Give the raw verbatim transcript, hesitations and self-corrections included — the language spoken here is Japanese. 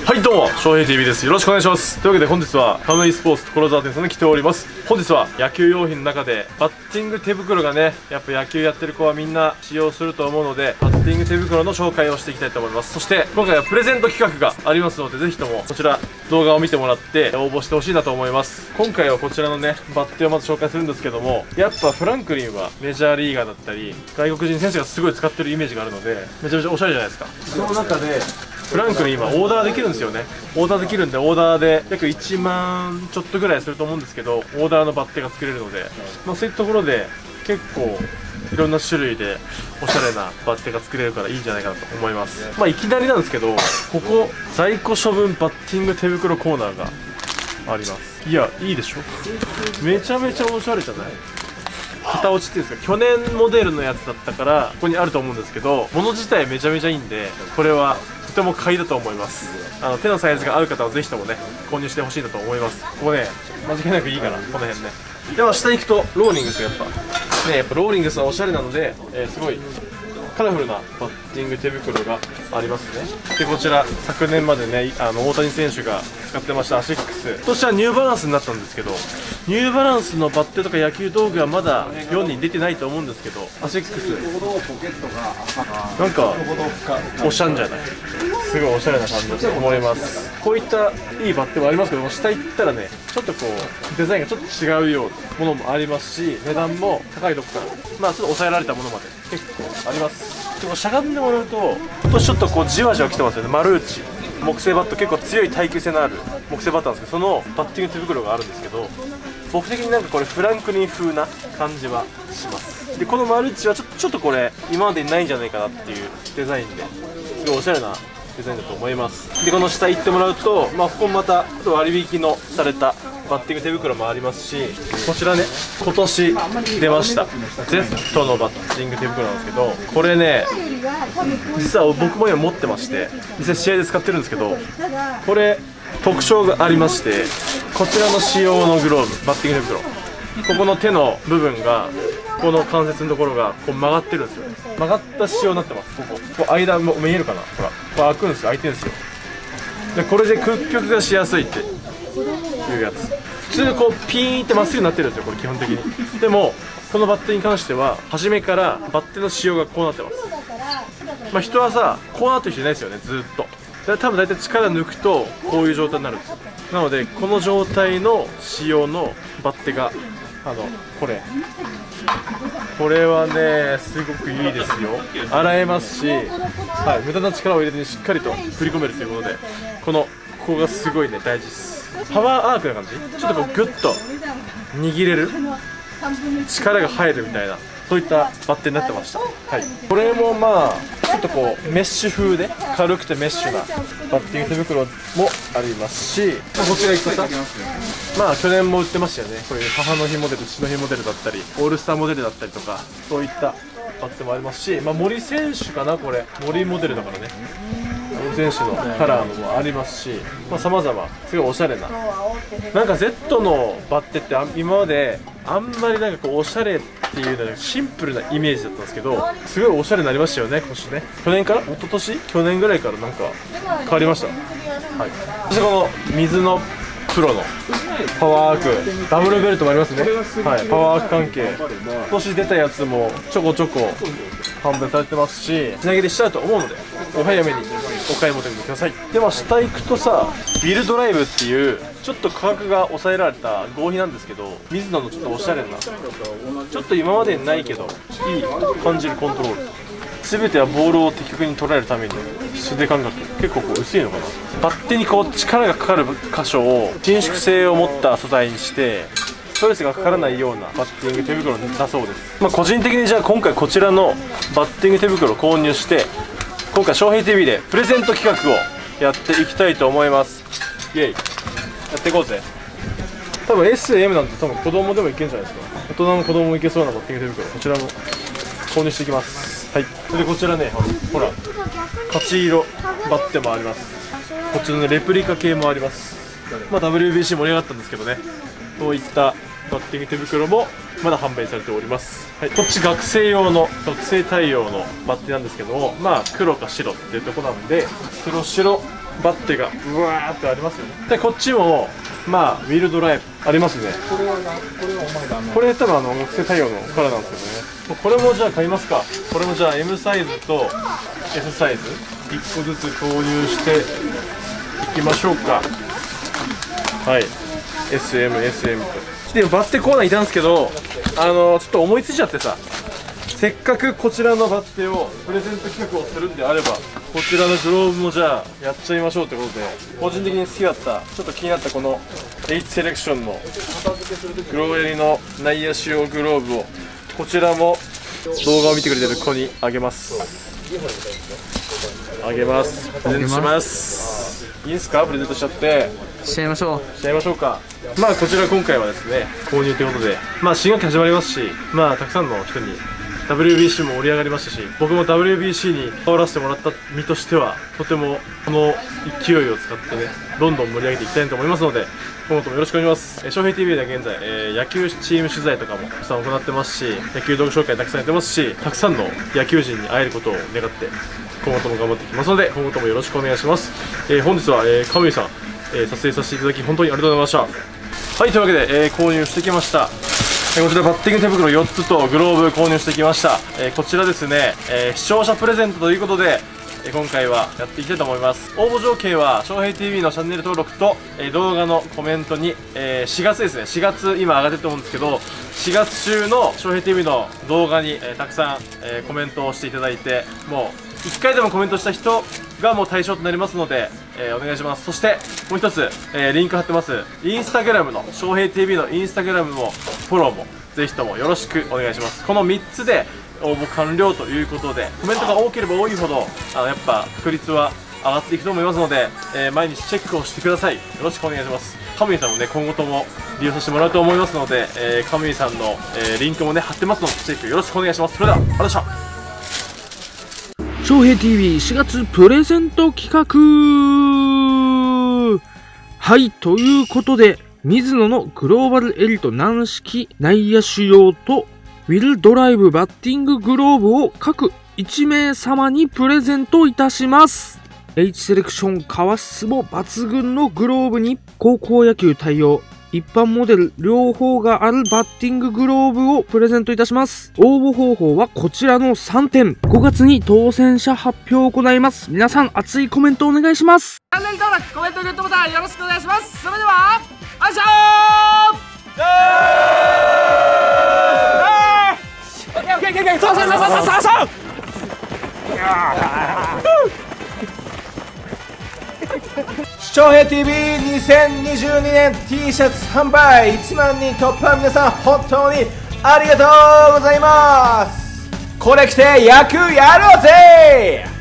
はいどうも、翔平 ティーブイ です。よろしくお願いします。というわけで本日はカムイスポーツ所沢店さんに来ております。本日は野球用品の中でバッティング手袋がね、やっぱ野球やってる子はみんな使用すると思うので、バッティング手袋の紹介をしていきたいと思います。そして今回はプレゼント企画がありますので、ぜひともこちら動画を見てもらって応募してほしいなと思います。今回はこちらのね、バッテをまず紹介するんですけども、やっぱフランクリンはメジャーリーガーだったり外国人選手がすごい使ってるイメージがあるので、めちゃめちゃおしゃれじゃないですか。その中でフランクリン今オーダーできるんですよね。オーダーできるんで、オーダーで約いちまんちょっとぐらいすると思うんですけど、オーダーのバッテが作れるので、まあ、そういったところで結構いろんな種類でおしゃれなバッテが作れるからいいんじゃないかなと思います。まあいきなりなんですけど、ここ在庫処分バッティング手袋コーナーがあります。いや、いいでしょ。めちゃめちゃおしゃれじゃない？型落ちっていうんですか、去年モデルのやつだったからここにあると思うんですけど、物自体めちゃめちゃいいんで、これはとても買いだと思います。あの手のサイズが合う方はぜひともね購入してほしいなと思います。ここね間違いなくいいから、この辺ね。では下に行くとローリングスがやっぱね、やっぱローリングスはおしゃれなので、えー、すごいカラフルなバッティング手袋がありますね。でこちら昨年までね、あの大谷選手が使ってましたアシックス、そしてはニューバランスになったんですけど、ニューバランスのバッテとか野球道具はまだ世に出てないと思うんですけど、アシックスなんかおしゃんじゃない、すごいおしゃれな感じだと思います。こういったいいバッテもありますけども、下行ったらねちょっとこうデザインがちょっと違うようなものもありますし、値段も高いとこからまあちょっと抑えられたものまで結構あります。でもしゃがんでもらうと今年ちょっとこうじわじわ来てますよね。マルーチ木製バット、結構強い耐久性のある木製バットなんですけど、そのバッティング手袋があるんですけど、僕的になんかこれフランクリン風な感じはします。でこのマルチはちょっとちょっとこれ今までにないんじゃないかなっていうデザインで、すごいおしゃれなデザインだと思います。でこの下行ってもらうと、まあ、ここもまた割引のされたバッティング手袋もありますし、こちらね今年出ました Z のバッティング手袋なんですけど、これね実は僕も今持ってまして、実際試合で使ってるんですけど、これ特徴がありまして、こちらの仕様のグローブバッティング手袋、ここの手の部分がこの関節のところがこう曲がってるんですよ。曲がった仕様になってます。こここう間も見えるかな、ほらこう開くんですよ、開いてるんですよ。でこれで屈曲がしやすいっていうやつ。普通こうピーンってまっすぐになってるんですよ、これ基本的に。でもこのバッテに関しては初めからバッテの仕様がこうなってます。まあ人はさこうなってる人いないですよね、ずっと。で多分大体力抜くとこういう状態になるんですよ。なのでこの状態の仕様のバッテがあのこれこれはねすごくいいですよ。洗えますし、はい、無駄な力を入れずにしっかりと振り込めるということで、このここがすごいね大事です。パワーアークな感じ、ちょっとこうグッと握れる、力が入るみたいな、そういったバッテになってました。はい、これもまあちょっとこうメッシュ風で軽くてメッシュなバッティング手袋もありますし、こちら行くとさ、まあ去年も売ってましたよね、こういう母の日モデル、父の日モデルだったりオールスターモデルだったりとか、そういったバッテもありますし、まあ、森選手かな、これ森モデルだからね、森選手のカラーのもありますし、さまざますごいおしゃれな、なんか Z のバッテって今まであんまりなんかこうおしゃれっていうのはシンプルなイメージだったんですけど、すごいおしゃれになりましたよね、今年ね。去年から一昨年去年ぐらいからなんか変わりました。はい、そしてこの水のプロのパワーアークダブルベルトもありますね。はい、パワーアーク関係今年出たやつもちょこちょこ販売されてますし、品切れしちゃうと思うのでお早めにお買い求めください。では下行くとさ、ビルドライブっていうちょっと価格が抑えられた合皮なんですけど、ミズノのちょっとおしゃれな、ちょっと今までにないけどいい感じるコントロール、全てはボールを的確に捉えるために素手感覚結構こう薄いのかな、バッテにこう力がかかる箇所を伸縮性を持った素材にしてストレスがかからないようなバッティング手袋だそうです。まあ、個人的にじゃあ今回こちらのバッティング手袋を購入して、今回翔平 ティーブイ でプレゼント企画をやっていきたいと思います。イエイ、やっていこうぜ。多分 エスエム なんて多分子供でもいけるんじゃないですか。大人も子供もいけそうなバッティング手袋、こちらも購入していきます。はい、それでこちらね、ほら勝ち色バッテもあります。こちらのレプリカ系もあります。まあ ダブリュービーシー 盛り上がったんですけどね、そういったバッティング手袋もまだ販売されております。はい、こっち学生用の学生対応のバッテなんですけども、まあ黒か白っていうところなんで、黒白バッテがうわーってありますよね。でこっちもまあウィルドライブありますね。 これはな、これはお前だね。 これ多分あの木製太陽のカラーなんですけどね。これもじゃあ買いますか。これもじゃあ エム サイズと エス サイズいっこずつ購入していきましょうか。はい エスエムエスエム とでバッテコーナーいたんですけど、あのちょっと思いついちゃってさ、せっかくこちらのバッテをプレゼント企画をするんであれば、こちらのグローブもじゃあやっちゃいましょうってことで、個人的に好きだったちょっと気になったこの H セレクションのグローブ入りの内野仕様グローブを、こちらも動画を見てくれてる子にあげます。あげます。プレゼントします。いいですか、プレゼントしちゃって。 しちゃいましょしちゃいましょうか。まあこちら今回はですね購入ということで、まあ新学期始まりますし、まあたくさんの人に ダブリュービーシー も盛り上がりましたし、僕も ダブリュービーシー に関わらせてもらった身としてはとてもこの勢いを使ってねどんどん盛り上げていきたいと思いますので、今後ともよろしくお願いします。翔平 ティーブイ では現在、えー、野球チーム取材とかもたくさん行ってますし、野球道具紹介たくさんやってますし、たくさんの野球人に会えることを願って今後とも頑張っていきますので、今後ともよろしくお願いします。えー、本日は、えー、カムイさん、えー、撮影させていただき本当にありがとうございました。はい、というわけで、えー、購入してきました。えー、こちらバッティング手袋よっつとグローブ購入してきました。えー、こちらですね、えー、視聴者プレゼントということで、えー、今回はやっていきたいと思います。応募条件は翔平 ティーブイ のチャンネル登録と、えー、動画のコメントに、えー、しがつですね、しがつ今上がってると思うんですけど、しがつ中の翔平 ティーブイ の動画に、えー、たくさん、えー、コメントをしていただいて、もういっかいでもコメントした人がもう対象となりますので、えー、お願いします。そしてもう一つ、えー、リンク貼ってますインスタグラムの翔平 ティーブイ のインスタグラムもフォローもぜひともよろしくお願いします。このみっつで応募完了ということで、コメントが多ければ多いほどあのやっぱ確率は上がっていくと思いますので、えー、毎日チェックをしてください。よろしくお願いします。カムイさんもね今後とも利用させてもらうと思いますので、えー、カムイさんの、えー、リンクもね貼ってますのでチェックよろしくお願いします。それではありがとうございました。 翔平 ティーブイしがつプレゼント企画。はい、ということで、ミズノのグローバルエリート軟式内野手用と、ウィルドライブバッティンググローブを各いちめいさまにプレゼントいたします。H セレクション革質も抜群のグローブに、高校野球対応、一般モデル両方があるバッティンググローブをプレゼントいたします。応募方法はこちらのさんてん。ごがつに当選者発表を行います。皆さん熱いコメントお願いします。 チャンネル登録、コメント、グッドボタンよろしくお願いします。それでは、あいしょー！オッケーオッケーオッケー、そうそうそうそうそうそう。 翔平 ティーブイにせんにじゅうにねん T シャツ販売いちまんにん突破、皆さん本当にありがとうございます。これ着て野球やろうぜ。